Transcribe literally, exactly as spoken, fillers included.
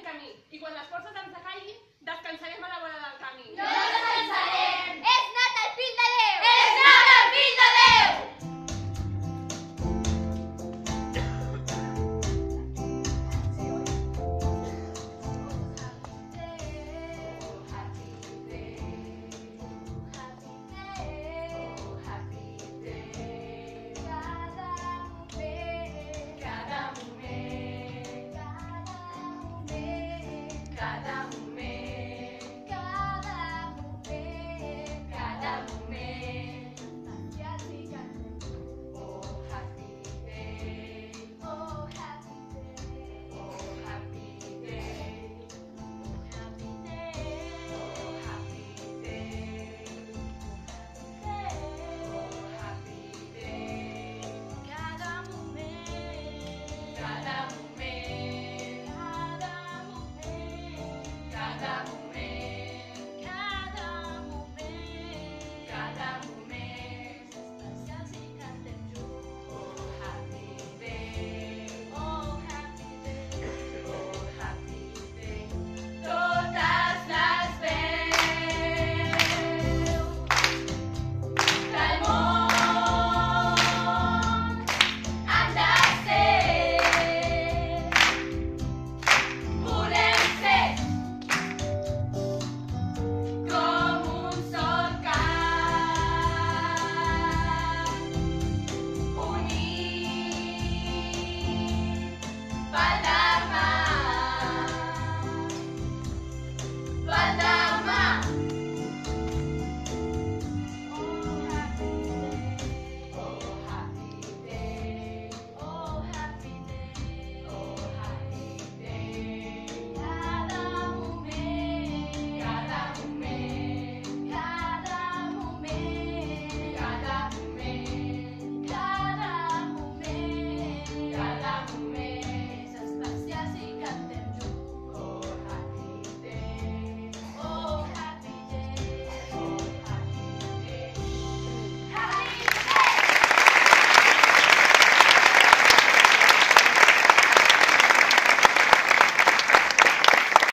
el camí, i quan les forces ens decaiguin, descansarem a la vora del camí. No descansarem! És nat el fill de Déu! És nat el fill de Déu! Cada moment